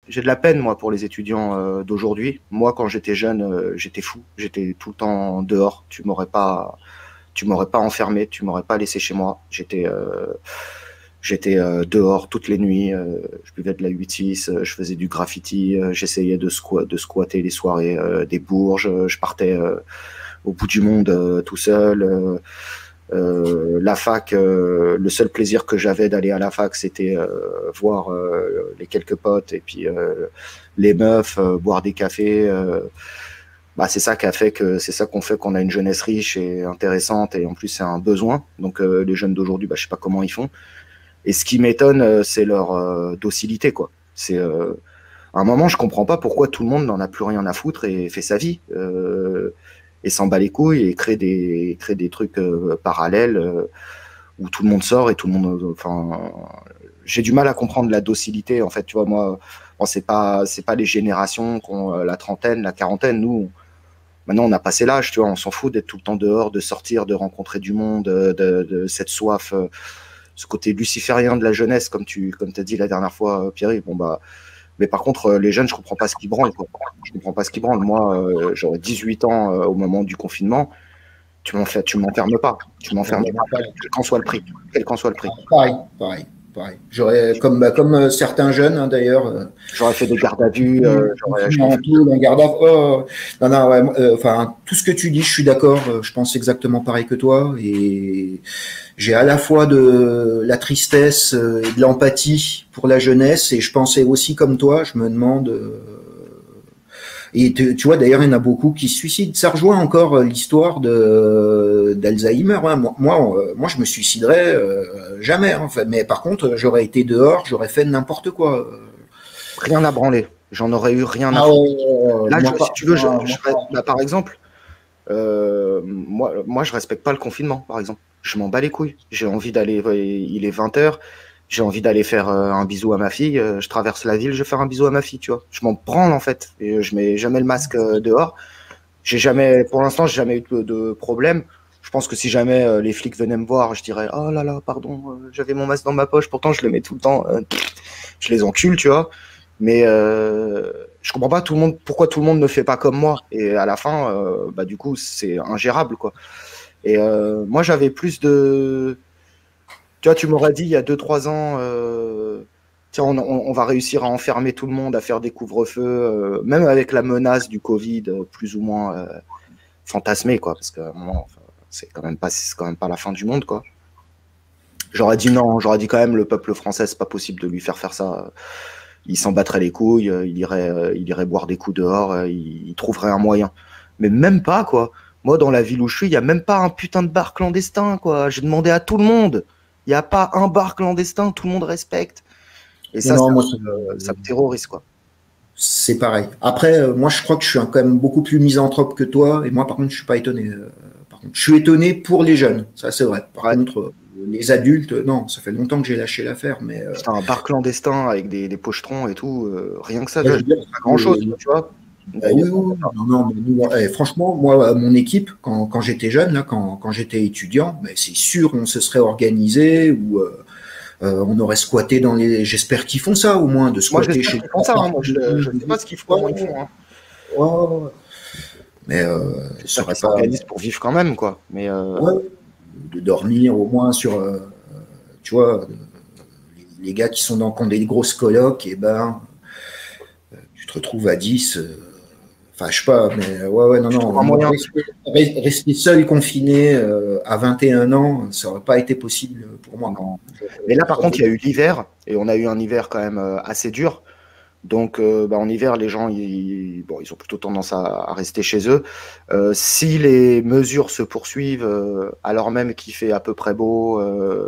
j'ai de la peine, moi, pour les étudiants d'aujourd'hui. Moi, quand j'étais jeune, j'étais fou. J'étais tout le temps dehors. Tu m'aurais pas enfermé, tu m'aurais pas laissé chez moi. J'étais dehors toutes les nuits. Je buvais de la 8-6, je faisais du graffiti, j'essayais de squatter les soirées des Bourges. Je partais au bout du monde tout seul. La fac, le seul plaisir que j'avais d'aller à la fac, c'était voir les quelques potes et puis les meufs, boire des cafés. Bah, c'est ça qui a fait que c'est ça qu'on fait qu'on a une jeunesse riche et intéressante et en plus c'est un besoin. Donc les jeunes d'aujourd'hui, bah, je sais pas comment ils font. Et ce qui m'étonne, c'est leur docilité, quoi. À un moment, je comprends pas pourquoi tout le monde n'en a plus rien à foutre et fait sa vie. Et s'en bat les couilles et crée des trucs parallèles où tout le monde sort et tout le monde. Enfin, j'ai du mal à comprendre la docilité. En fait, tu vois, moi, bon, c'est pas les générations qui ont la trentaine, la quarantaine. Nous, maintenant, on a passé l'âge, tu vois, on s'en fout d'être tout le temps dehors, de sortir, de rencontrer du monde, de cette soif, ce côté luciférien de la jeunesse, comme t'as dit la dernière fois, Pierre. Bon, bah. Mais par contre, les jeunes, je comprends pas ce qu'ils branlent, quoi. Je comprends pas ce qu'ils branlent. Moi, j'aurais 18 ans au moment du confinement. Tu m'enfermes pas. Tu m'enfermes pas, quel qu'en soit le prix. Quel qu'en soit le prix. Pareil, pareil, pareil. J'aurais, comme certains jeunes, hein, d'ailleurs. J'aurais fait des gardes à vue. Non, non, ouais, enfin, tout ce que tu dis, je suis d'accord. Je pense exactement pareil que toi. Et j'ai à la fois de la tristesse et de l'empathie pour la jeunesse. Et je pensais aussi comme toi, je me demande. Et tu vois, d'ailleurs, il y en a beaucoup qui se suicident. Ça rejoint encore l'histoire d'Alzheimer. Hein. Moi, je me suiciderais jamais. En fait. Mais par contre, j'aurais été dehors, j'aurais fait n'importe quoi. Rien à branler. J'en aurais eu rien à foutre. Là, si tu veux, là, par exemple, moi, je respecte pas le confinement, par exemple. Je m'en bats les couilles. J'ai envie d'aller. Il est 20h. J'ai envie d'aller faire un bisou à ma fille. Je traverse la ville, je vais faire un bisou à ma fille, tu vois. Je m'en branle, en fait. Et je mets jamais le masque dehors. Pour l'instant, j'ai jamais eu de problème. Je pense que si jamais les flics venaient me voir, je dirais, oh là là, pardon, j'avais mon masque dans ma poche. Pourtant, je le mets tout le temps. Je les encule, tu vois. Mais je comprends pas pourquoi tout le monde ne fait pas comme moi. Et à la fin, bah, du coup, c'est ingérable, quoi. Et moi, j'avais plus de... Tu vois, tu m'aurais dit il y a 2-3 ans, tiens, on va réussir à enfermer tout le monde, à faire des couvre-feux, même avec la menace du Covid plus ou moins fantasmée, quoi, parce qu'à un moment, enfin, c'est quand même pas la fin du monde, quoi. J'aurais dit non, j'aurais dit quand même le peuple français, c'est pas possible de lui faire ça. Il s'en battrait les couilles, il irait boire des coups dehors, il trouverait un moyen. Mais même pas, quoi. Moi, dans la ville où je suis, il y a même pas un putain de bar clandestin, quoi. J'ai demandé à tout le monde. Il n'y a pas un bar clandestin, tout le monde respecte. Et ça, ça me terrorise, quoi. C'est pareil. Après, moi, je crois que je suis quand même beaucoup plus misanthrope que toi. Et moi, par contre, je suis pas étonné. Par contre, je suis étonné pour les jeunes. Ça, c'est vrai. Par contre, les adultes, non, ça fait longtemps que j'ai lâché l'affaire. Mais putain, un bar clandestin avec des pochetrons et tout, rien que ça, c'est pas grand-chose, tu vois. Oui, non, mais nous, franchement, moi, mon équipe, quand j'étais jeune, là, quand j'étais étudiant, mais c'est sûr, on se serait organisé ou on aurait squatté dans les. J'espère qu'ils font ça au moins, de squatter chez. Ils font ça, hein, moi, je ne sais pas ce qu'ils font, comment ils font. Hein. Ouais. Mais ça serait pas organisé pour vivre quand même, quoi. Mais de dormir au moins sur, tu vois, les gars qui sont qui ont des grosses colocs, et ben, tu te retrouves à 10. Enfin, je sais pas, mais ouais, non. Rester seul, confiné à 21 ans, ça n'aurait pas été possible pour moi. Non. Mais là, par contre, il y a eu l'hiver, et on a eu un hiver quand même assez dur. Donc, en hiver, les gens, ils ont plutôt tendance à rester chez eux. Si les mesures se poursuivent, alors même qu'il fait à peu près beau,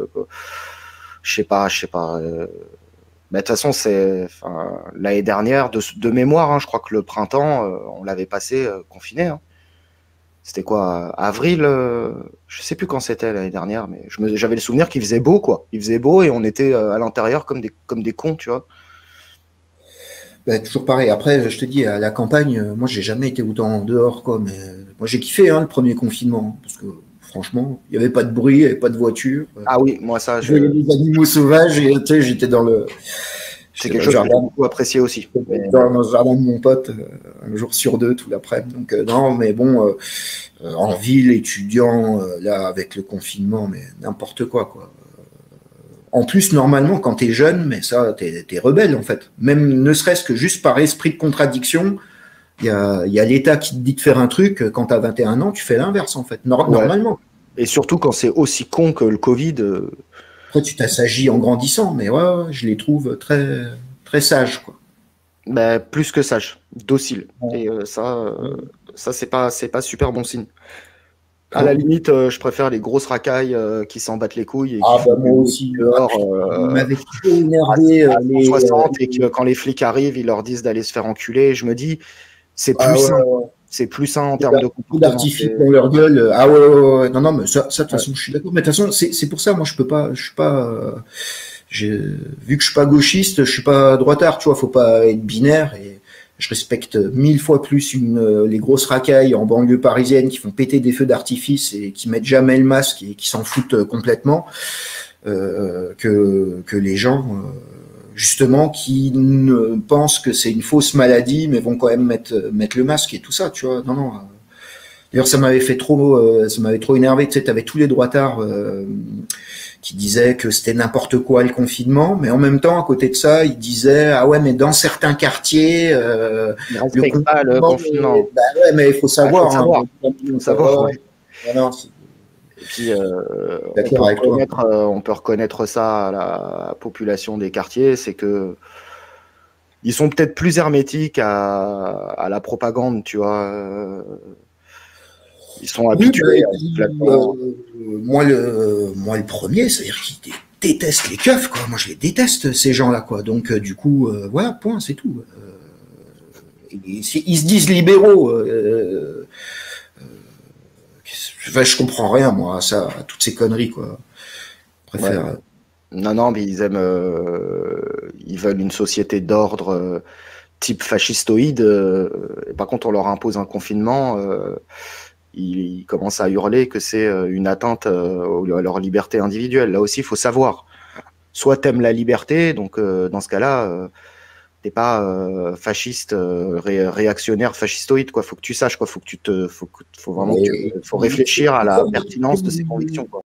je sais pas. Mais de toute façon, l'année dernière, de mémoire, hein, je crois que le printemps, on l'avait passé confiné. Hein. C'était quoi, avril, je sais plus quand c'était l'année dernière, mais j'avais le souvenir qu'il faisait beau, quoi. Il faisait beau et on était à l'intérieur comme des cons, tu vois. Toujours pareil. Après, je te dis, à la campagne, moi, j'ai jamais été autant dehors, quoi. Mais moi, j'ai kiffé le premier confinement, parce que franchement, il n'y avait pas de bruit, il n'y avait pas de voiture. Ah oui, moi ça. Je voyais les animaux sauvages et j'étais C'est quelque chose que j'ai beaucoup apprécié aussi. Dans le jardin de mon pote, un jour sur deux, tout l'après-midi. Donc, non, mais bon, en ville, étudiant, là, avec le confinement, mais n'importe quoi, quoi. En plus, normalement, quand t'es jeune, mais ça, t'es rebelle, en fait. Même ne serait-ce que juste par esprit de contradiction, il y a l'État qui te dit de faire un truc, quand t'as 21 ans, tu fais l'inverse, en fait, normalement. Et surtout quand c'est aussi con que le Covid. Après, tu t'assagis en grandissant, mais ouais, je les trouve très, très sages, quoi. Ben, plus que sage, docile. Et ça c'est pas super bon signe. À la limite, je préfère les grosses racailles qui s'en battent les couilles et qui font moi aussi, m'avait trop énervé à 60 et que quand les flics arrivent, ils leur disent d'aller se faire enculer. Je me dis, c'est plus sain. C'est plus sain en termes de comportement. D'artifice dans leur gueule. Ah ouais. Non, mais ça de toute façon, je suis d'accord. Mais de toute façon, c'est pour ça, moi, je suis pas, vu que je suis pas gauchiste, je suis pas droitard, tu vois, faut pas être binaire et je respecte 1000 fois plus les grosses racailles en banlieue parisienne qui font péter des feux d'artifice et qui mettent jamais le masque et qui s'en foutent complètement que les gens justement qui ne pensent que c'est une fausse maladie mais vont quand même mettre le masque et tout ça, tu vois. Non. D'ailleurs, ça m'avait trop énervé. Tu sais, t'avais tous les droitards qui disaient que c'était n'importe quoi le confinement, mais en même temps, à côté de ça, ils disaient ah ouais, mais dans certains quartiers, ils respectent pas le confinement. Bah ouais, mais il faut savoir. Il faut savoir. Ouais. Non, et puis, on peut reconnaître ça à la population des quartiers, c'est que ils sont peut-être plus hermétiques à la propagande, tu vois. Ils sont habitués. Moi, le premier, c'est-à-dire qu'ils détestent les keufs, quoi. Moi, je les déteste, ces gens-là, quoi. Donc, du coup, voilà, point, c'est tout. Ils se disent libéraux. Je comprends rien, moi, à ça, à toutes ces conneries, quoi. Je préfère. Non, mais ils veulent une société d'ordre type fascistoïde. Par contre, on leur impose un confinement. Ils commencent à hurler que c'est une atteinte à leur liberté individuelle. Là aussi, il faut savoir. Soit t'aimes la liberté, donc dans ce cas-là, t'es pas fasciste, réactionnaire, fascistoïde, quoi. Faut que tu saches, quoi. Faut vraiment faut réfléchir à la pertinence de ces convictions, quoi.